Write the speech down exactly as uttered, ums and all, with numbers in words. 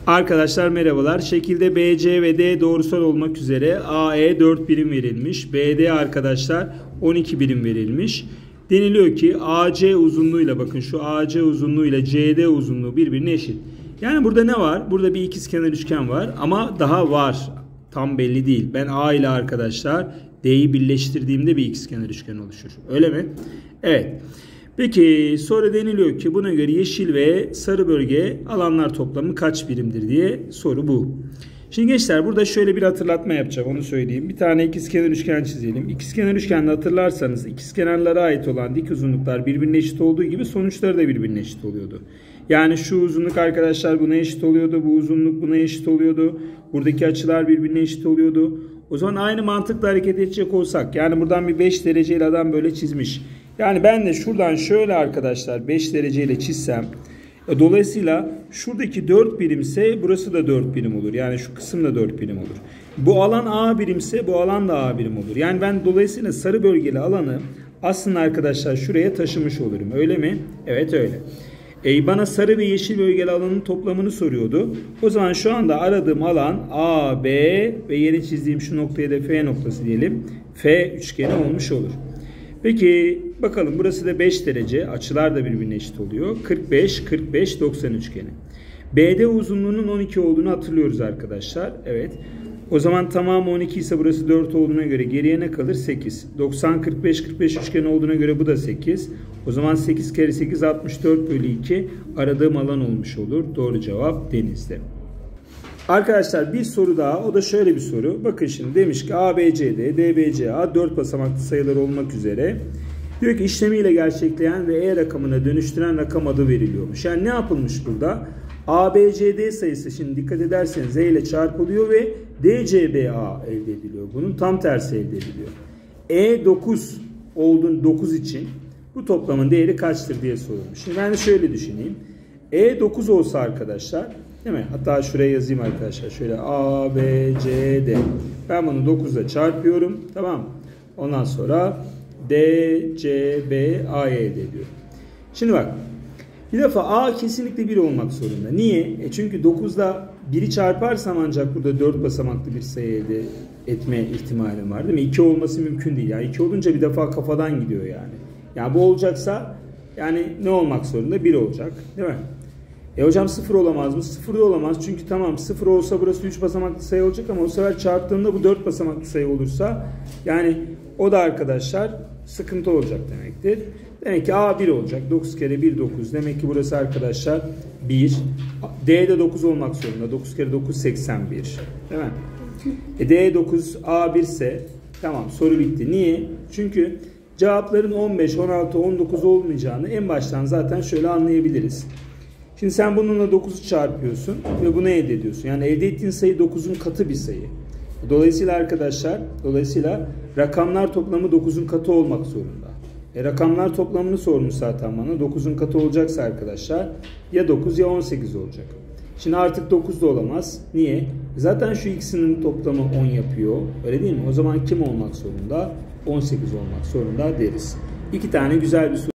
Arkadaşlar merhabalar. Şekilde B C ve D doğrusal olmak üzere A E dört birim verilmiş. B D arkadaşlar on iki birim verilmiş. Deniliyor ki A C uzunluğuyla, bakın şu A C uzunluğuyla C D uzunluğu birbirine eşit. Yani burada ne var? Burada bir ikizkenar üçgen var ama daha var. Tam belli değil. Ben A ile arkadaşlar D'yi birleştirdiğimde bir ikizkenar üçgen oluşur. Öyle mi? Evet. Peki sonra deniliyor ki buna göre yeşil ve sarı bölge alanlar toplamı kaç birimdir diye soru bu. Şimdi gençler burada şöyle bir hatırlatma yapacağım, onu söyleyeyim. Bir tane ikizkenar üçgen çizelim. İkizkenar üçgende hatırlarsanız ikizkenarlara ait olan dik uzunluklar birbirine eşit olduğu gibi sonuçları da birbirine eşit oluyordu. Yani şu uzunluk arkadaşlar buna eşit oluyordu. Bu uzunluk buna eşit oluyordu. Buradaki açılar birbirine eşit oluyordu. O zaman aynı mantıkla hareket edecek olsak, yani buradan bir beş dereceyle adam böyle çizmiş. Yani ben de şuradan şöyle arkadaşlar beş dereceyle çizsem, dolayısıyla şuradaki dört birimse burası da dört birim olur. Yani şu kısım da dört birim olur. Bu alan A birimse bu alan da A birim olur. Yani ben dolayısıyla sarı bölgeli alanı aslında arkadaşlar şuraya taşımış olurum. Öyle mi? Evet öyle. E bana sarı ve yeşil bölgeli alanın toplamını soruyordu. O zaman şu anda aradığım alan A, B ve yeni çizdiğim şu noktaya da F noktası diyelim. F üçgeni olmuş olur. Peki bakalım, burası da beş derece. Açılar da birbirine eşit oluyor. kırk beş, kırk beş, doksan üçgeni. B D uzunluğunun on iki olduğunu hatırlıyoruz arkadaşlar. Evet. O zaman tamamı on iki ise burası dört olduğuna göre geriye ne kalır? sekiz. doksan, kırk beş, kırk beş üçgeni olduğuna göre bu da sekiz. O zaman sekiz kere sekiz altmış dört bölü iki aradığım alan olmuş olur. Doğru cevap Denizli. Arkadaşlar bir soru daha, o da şöyle bir soru. Bakın şimdi demiş ki A B C D, D B C A dört basamaklı sayılar olmak üzere. Diyor ki işlemiyle gerçekleyen ve E rakamına dönüştüren rakam adı veriliyormuş. Yani ne yapılmış burada? A B C D sayısı, şimdi dikkat ederseniz E ile çarpılıyor ve D C B A elde ediliyor. Bunun tam tersi elde ediliyor. E dokuz olduğun dokuz için bu toplamın değeri kaçtır diye sorulmuş. Şimdi ben de şöyle düşüneyim. E dokuz olsa arkadaşlar, değil mi? Hatta şuraya yazayım arkadaşlar. Şöyle A, B, C, D. Ben bunu dokuzla çarpıyorum. Tamam mı? Ondan sonra D, C, B, A'yı elde ediyorum. Şimdi bak. Bir defa A kesinlikle bir olmak zorunda. Niye? E çünkü dokuzla biri çarparsam ancak burada dört basamaklı bir sayı elde etme ihtimalim var, değil mi? iki olması mümkün değil. Yani iki olunca bir defa kafadan gidiyor yani. Yani bu olacaksa yani ne olmak zorunda? bir olacak. Değil mi? E hocam sıfır olamaz mı? sıfır da olamaz. Çünkü tamam sıfır olsa burası üç basamaklı sayı olacak ama o sefer çarptığında bu dört basamaklı sayı olursa yani o da arkadaşlar sıkıntı olacak demektir. Demek ki A bir olacak. dokuz kere bir dokuz. Demek ki burası arkadaşlar bir. D'de dokuz olmak zorunda. dokuz kere dokuz seksen bir. Değil mi? E D dokuz A bir ise tamam, soru bitti. Niye? Çünkü cevapların on beş, on altı, on dokuz olmayacağını en baştan zaten şöyle anlayabiliriz. Şimdi sen bununla dokuzu çarpıyorsun ve bunu elde ediyorsun. Yani elde ettiğin sayı dokuzun katı bir sayı. Dolayısıyla arkadaşlar, dolayısıyla rakamlar toplamı dokuzun katı olmak zorunda. E, rakamlar toplamını sormuş zaten bana. dokuzun katı olacaksa arkadaşlar ya dokuz ya on sekiz olacak. Şimdi artık dokuz da olamaz. Niye? Zaten şu ikisinin toplamı on yapıyor. Öyle değil mi? O zaman kim olmak zorunda? on sekiz olmak zorunda deriz. İki tane güzel bir soru.